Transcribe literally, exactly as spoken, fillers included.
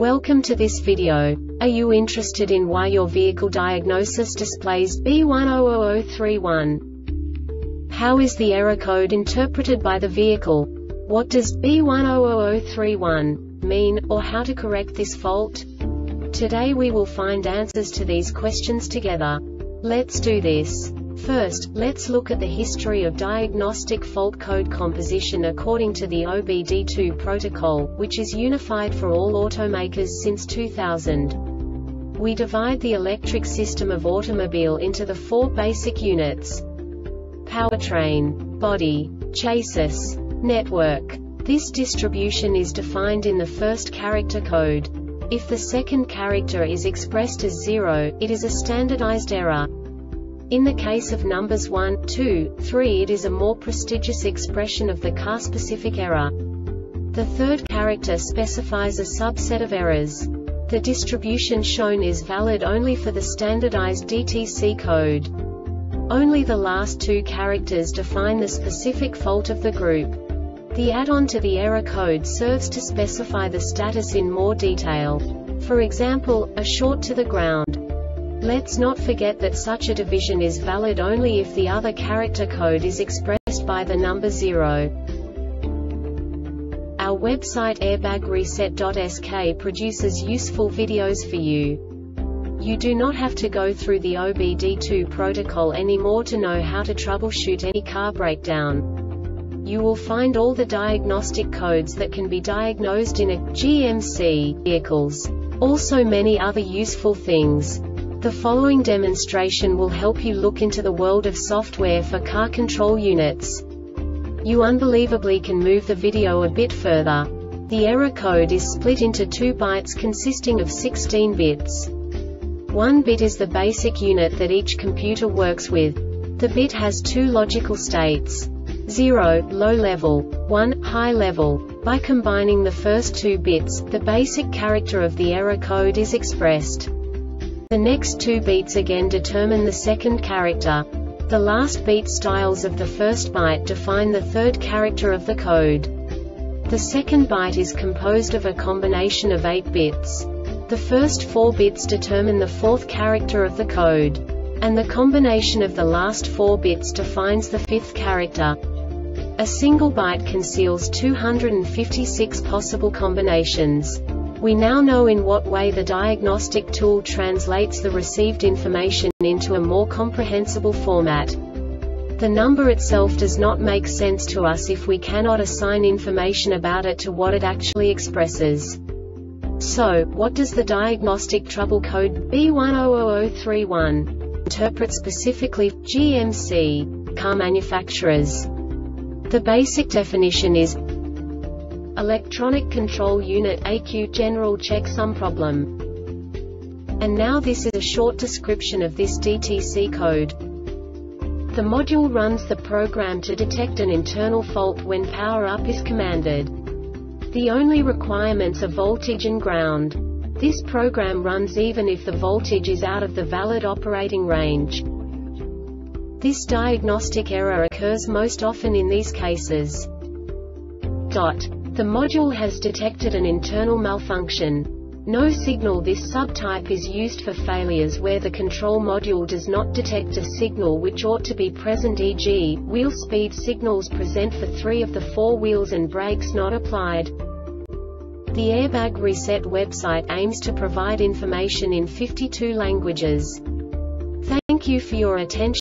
Welcome to this video. Are you interested in why your vehicle diagnosis displays B one zero zero zero three one? How is the error code interpreted by the vehicle? What does B one zero zero zero three one mean, or how to correct this fault? Today we will find answers to these questions together. Let's do this. First, let's look at the history of diagnostic fault code composition according to the O B D two protocol, which is unified for all automakers since two thousand. We divide the electric system of automobile into the four basic units: powertrain, body, chassis, network. This distribution is defined in the first character code. If the second character is expressed as zero, it is a standardized error. In the case of numbers one, two, three, it is a more prestigious expression of the car-specific error. The third character specifies a subset of errors. The distribution shown is valid only for the standardized D T C code. Only the last two characters define the specific fault of the group. The add-on to the error code serves to specify the status in more detail. For example, a short to the ground. Let's not forget that such a division is valid only if the other character code is expressed by the number zero. Our website airbag reset dot S K produces useful videos for you. You do not have to go through the O B D two protocol anymore to know how to troubleshoot any car breakdown. You will find all the diagnostic codes that can be diagnosed in a G M C vehicles. Also many other useful things. The following demonstration will help you look into the world of software for car control units. You unbelievably can move the video a bit further. The error code is split into two bytes consisting of sixteen bits. One bit is the basic unit that each computer works with. The bit has two logical states: zero, low level, one, high level. By combining the first two bits, the basic character of the error code is expressed. The next two beats again determine the second character. The last beat styles of the first byte define the third character of the code. The second byte is composed of a combination of eight bits. The first four bits determine the fourth character of the code. And the combination of the last four bits defines the fifth character. A single byte conceals two hundred fifty-six possible combinations. We now know in what way the diagnostic tool translates the received information into a more comprehensible format. The number itself does not make sense to us if we cannot assign information about it to what it actually expresses. So, what does the diagnostic trouble code B one zero zero zero three one interpret specifically for G M C car manufacturers? The basic definition is Electronic Control Unit E C U General Checksum Problem. And now this is a short description of this D T C code. The module runs the program to detect an internal fault when power up is commanded. The only requirements are voltage and ground. This program runs even if the voltage is out of the valid operating range. This diagnostic error occurs most often in these cases. Dot. The module has detected an internal malfunction. No signal. This subtype is used for failures where the control module does not detect a signal which ought to be present, for example, wheel speed signals present for three of the four wheels and brakes not applied. The Airbag Reset website aims to provide information in fifty-two languages. Thank you for your attention.